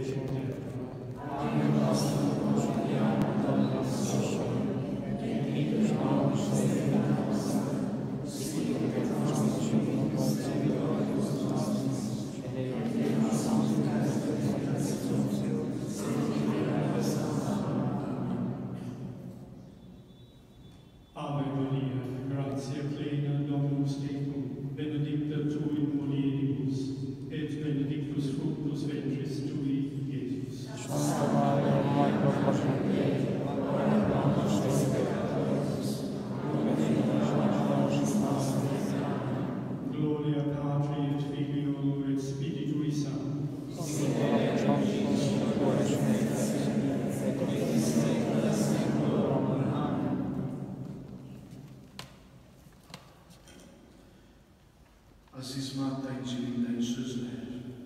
Azizmat İncil'inden sözler.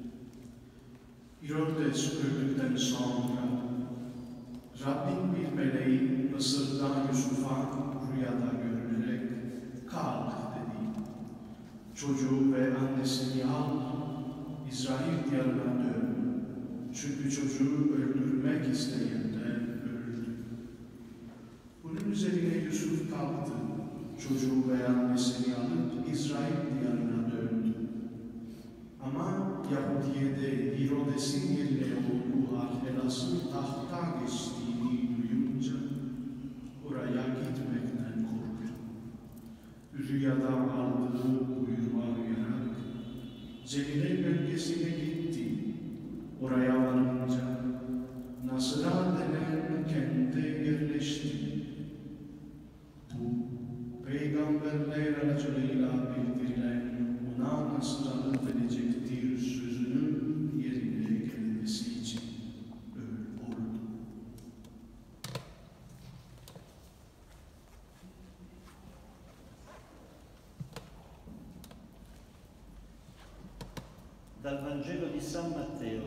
Herodes öldükten sonra Rabbin bir meleği Mısır'dan Yusuf'a rüyada görünerek kalk dedi. Çocuğu ve annesini al, İsrail diyarına dön. Çünkü çocuğu öldürmek isteyen de öldü. Bunun üzerine Yusuf kalktı. Çocuğu ve annesini alıp İsrail diyarına döndü. Ama Yahudiye'de Herodes'in yerine oğlu Arkelas'ın tahta geçtiğini duyunca oraya gitmekten korktu. Rüyadan aldığı buyruğa uyarak Celile bölgesine gitti. Oraya varınca Nazıra denen kente yerleşti. Bu Peygamberler aracılığıyla bildirilen ona Nasıran'ı verecektir sözünün yerine gelmesi için öyle oldu. Dal Vangelo di San Matteo.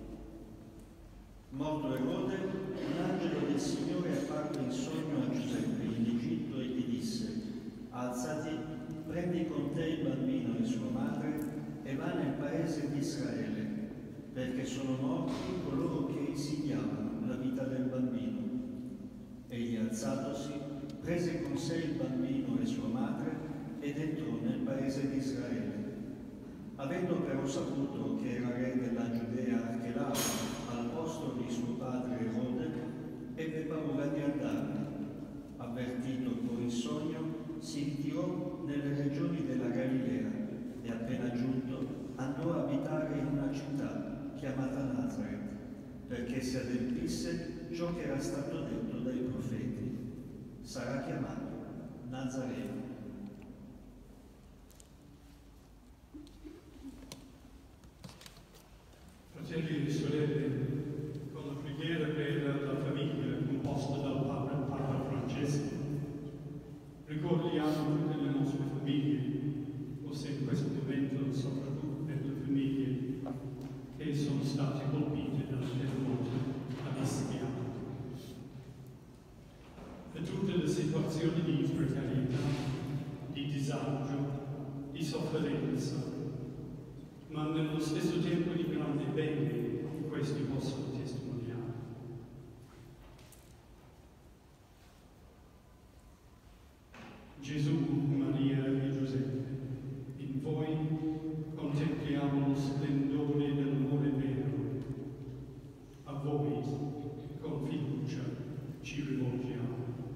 Morto Erode, un angelo del Signore apparve in sogno a Giuseppe in Egitto e gli disse: alzati, prendi con te il bambino e sua madre e va nel paese di Israele, perché sono morti coloro che insidiavano la vita del bambino. Egli, alzatosi, prese con sé il bambino e sua madre ed entrò nel paese di Israele. Avendo però saputo che era re della Giudea Archelao al posto di suo padre Erode, ebbe paura di andare. Avvertito poi in sogno, si ritirò nelle regioni della Galilea e appena giunto andò a abitare in una città chiamata Nazaret, perché si adempisse ciò che era stato detto dai profeti: sarà chiamato Nazareno. Fratelli e sorelle, con la preghiera per la famiglia composta dal Papa Francesco, ricordiamo tutte le nostre famiglie, forse in questo momento soprattutto per le famiglie che sono state colpite dal terremoto ad Ischia. Per tutte le situazioni di precarietà, di disagio, di sofferenza, ma nello stesso tempo di grande bene che questi possono testimoniare. Gesù, Maria e Giuseppe, in voi contempliamo lo splendore dell'amore vero. A voi, con fiducia, ci rivolgiamo.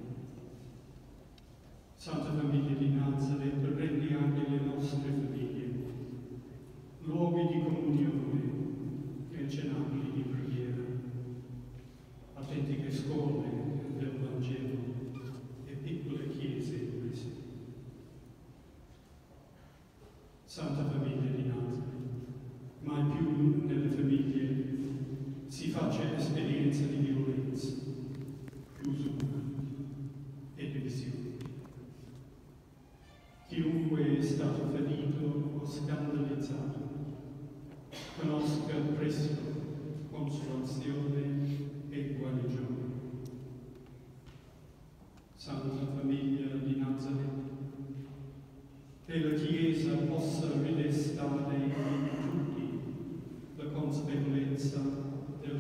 Santa Famiglia di Nazareth, prendi anche le nostre famiglie, luoghi di comunione e cenacoli di preghiera, autentiche scuole del Vangelo e piccole chiese inglesi. Santa Famiglia di Nazareth, mai più nelle famiglie si faccia esperienza di violenza, chiusura e divisione. Chiunque è stato ferito o scandalizzato conosca presto consolazione e guarigione. Santa Famiglia di Nazareth, che la Chiesa possa ridestare in tutti la consapevolezza del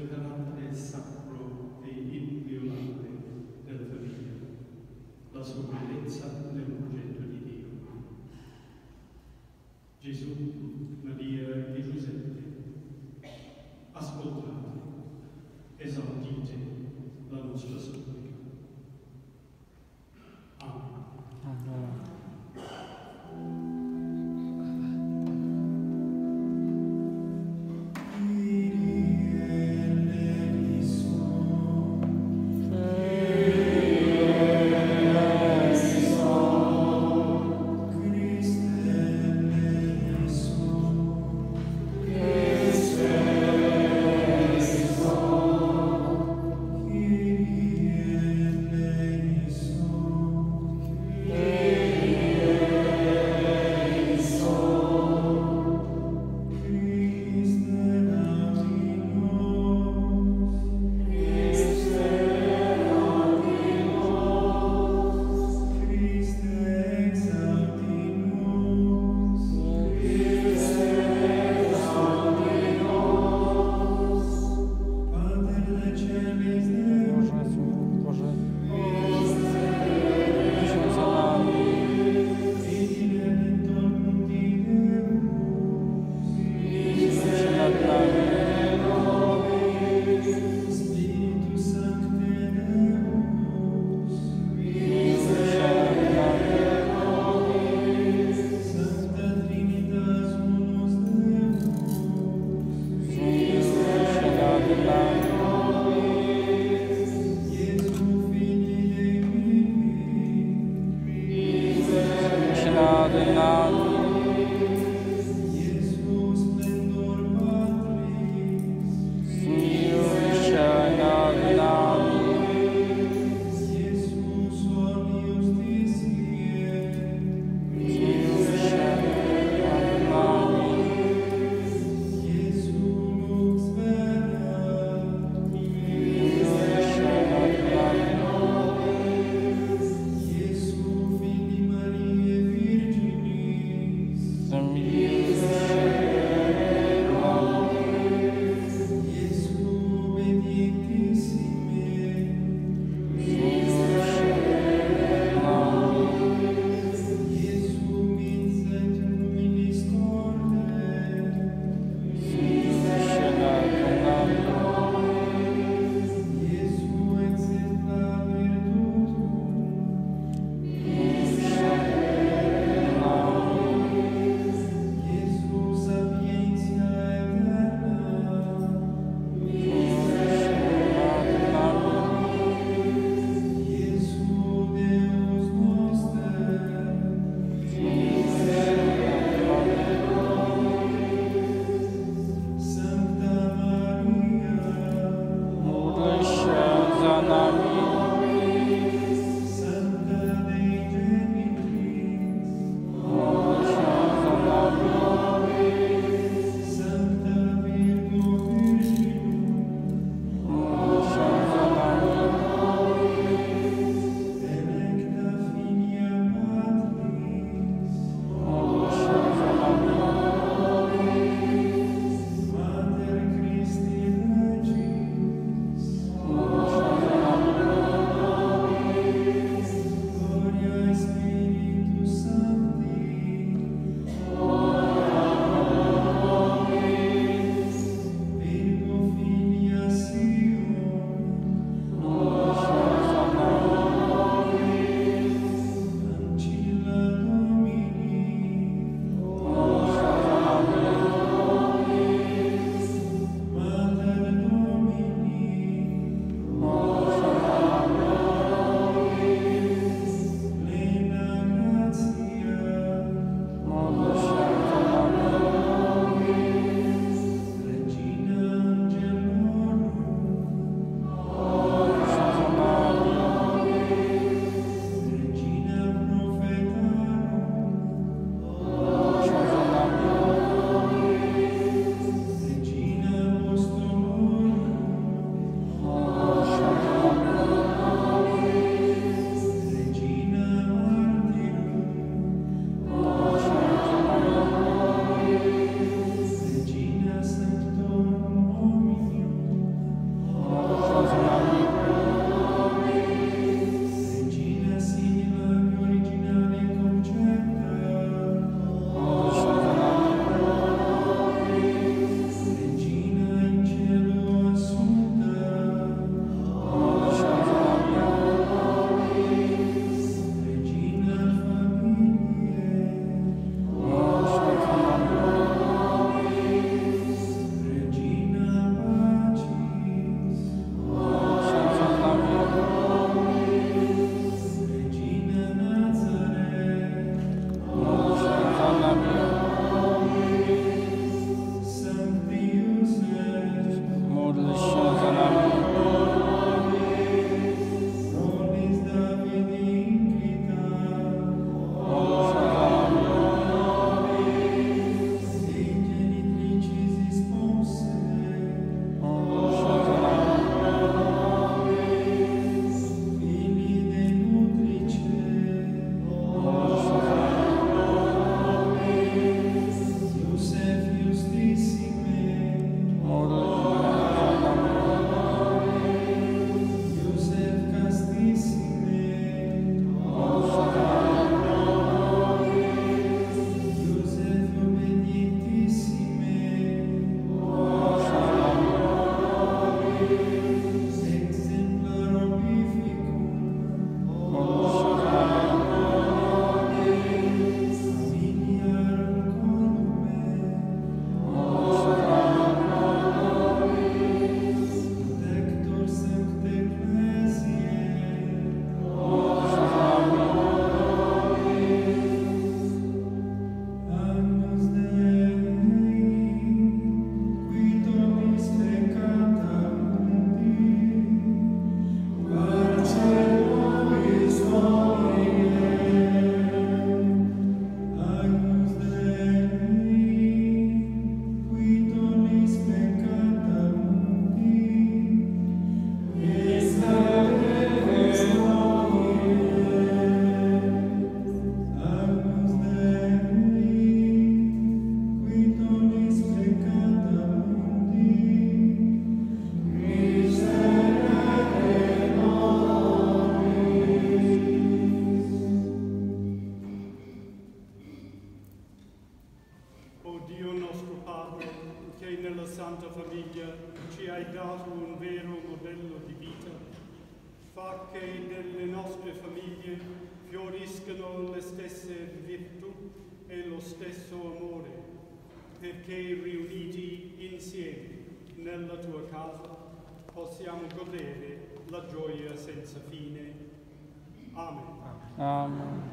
Santa Famiglia ci hai dato un vero modello di vita. Fa che nelle nostre famiglie fioriscano le stesse virtù e lo stesso amore, perché riuniti insieme nella tua casa possiamo godere la gioia senza fine. Amen. Amen.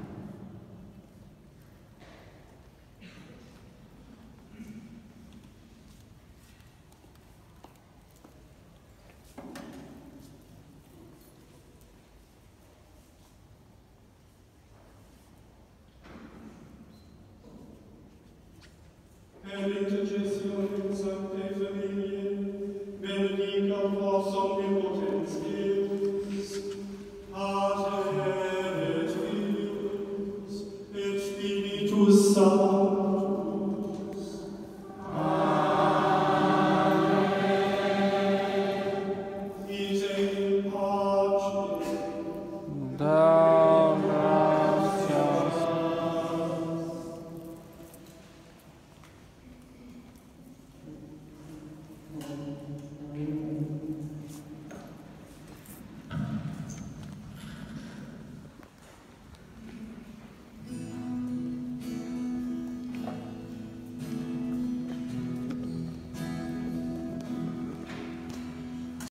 Per l'intercessione di Santa